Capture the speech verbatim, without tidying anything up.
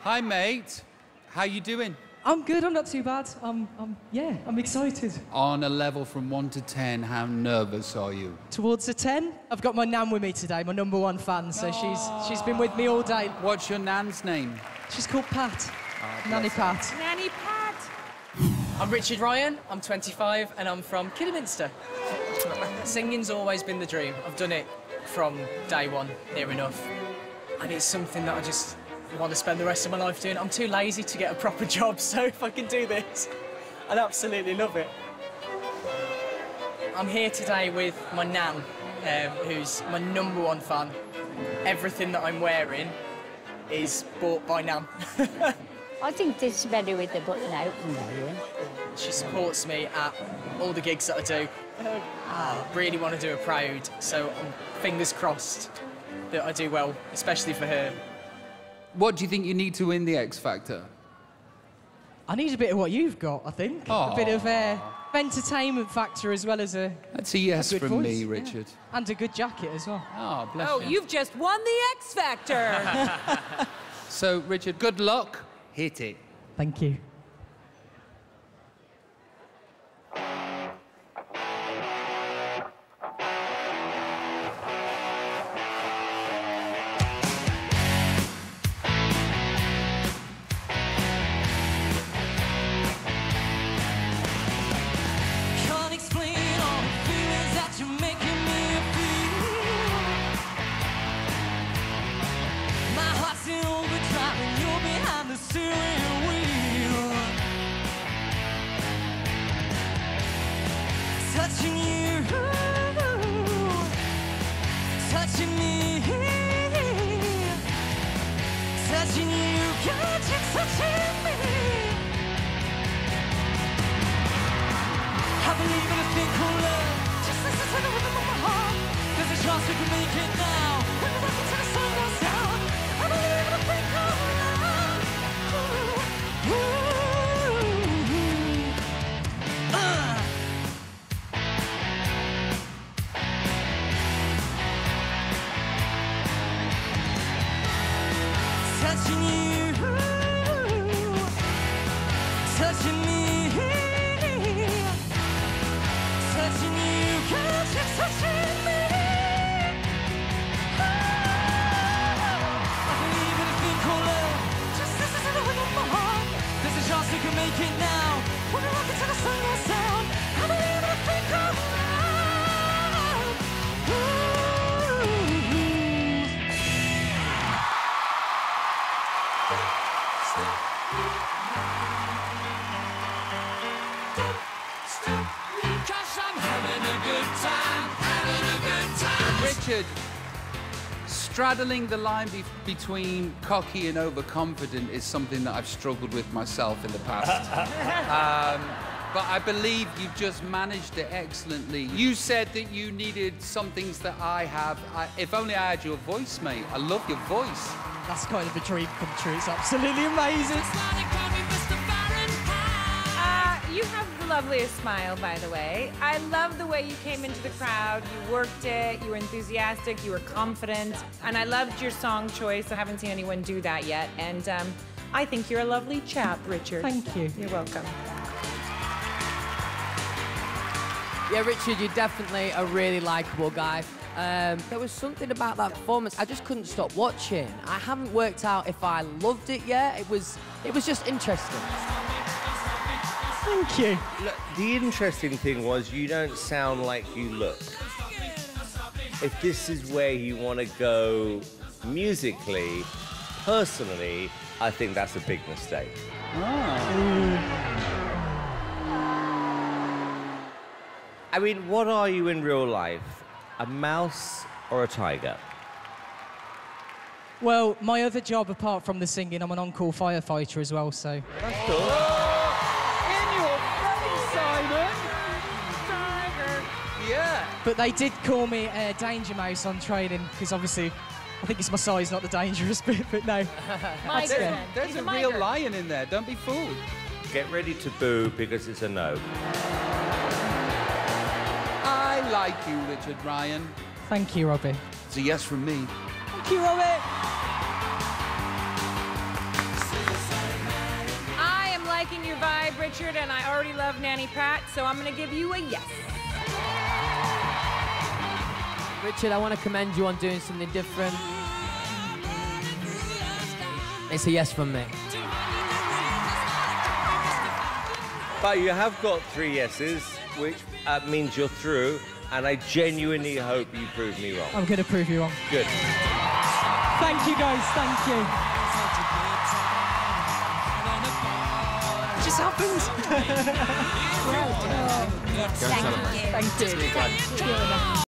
Hi, mate. How you doing? I'm good, I'm not too bad. I'm, I'm, yeah, I'm excited. On a level from one to ten, how nervous are you? Towards a ten. I've got my nan with me today, my number one fan, so oh. she's she's been with me all day. What's your nan's name? She's called Pat. Oh, Nanny Pat. Nanny Pat. I'm Richard Ryan, I'm twenty-five, and I'm from Kidderminster. Singing's always been the dream. I've done it from day one, near enough. And it's something that I just want to spend the rest of my life doing. I'm too lazy to get a proper job, so if I can do this, I'd absolutely love it. I'm here today with my nan, um, who's my number one fan. Everything that I'm wearing is bought by Nan. I think this is better with the button open, though, yeah? She supports me at all the gigs that I do. I really want to do her proud, so I'm fingers crossed that I do well, especially for her. What do you think you need to win the X Factor? I need a bit of what you've got, I think. Aww. A bit of uh, entertainment factor as well as a That's a yes a good from voice. me, Richard. Yeah. And a good jacket as well. Oh, bless Oh, you. you've just won the X Factor. So, Richard, good luck. Hit it. Thank you. Touching you, touching me, touching you, God, you're touching me. I believe in a thing called love. Just listen to the rhythm of my heart. There's a chance we can make it now. When the rocket to the sun goes down, I believe in a thing called love. Ooh, ooh. Touching you, touching me, touching you, God, you're touching me. I believe in a thing called love. Just listen to the rhythm of my heart. There's a chance we can make it now. When we rock it till the sun goes down. I believe in a thing called love. Richard, straddling the line be between cocky and overconfident is something that I've struggled with myself in the past. um, but I believe you've just managed it excellently. You said that you needed some things that I have. I, if only I had your voice, mate. I love your voice. That's kind of a dream come true. It's absolutely amazing. You have the loveliest smile, by the way. I love the way you came into the crowd. You worked it, you were enthusiastic, you were confident. And I loved your song choice. I haven't seen anyone do that yet. And um, I think you're a lovely chap, Richard. Thank you. You're welcome. Yeah, Richard, you're definitely a really likeable guy. Um, there was something about that performance, I just couldn't stop watching. I haven't worked out if I loved it yet. It was, it was just interesting. Thank you. Look, the interesting thing was you don't sound like you look. If this is where you want to go musically, personally, I think that's a big mistake. Oh. I mean, what are you in real life? A mouse or a tiger? Well, my other job, apart from the singing, I'm an on-call firefighter as well, so... That's cool. Yeah. But they did call me uh, Danger Mouse on training, because obviously, I think it's my size, not the dangerous bit, but no. Migrant. There's, there's He's a, a real migrant. lion in there. Don't be fooled. Get ready to boo because it's a no. I like you, Richard Ryan. Thank you, Robbie. It's a yes from me. Thank you, Robbie. liking your vibe, Richard, and I already love Nanny Pat, so I'm gonna give you a yes. Richard, I want to commend you on doing something different. It's a yes from me. But you have got three yeses, which uh, means you're through, and I genuinely hope you prove me wrong. I'm going to prove you wrong. Good. Thank you, guys. Thank you. It just happens. Well done. Thank you. Thank you.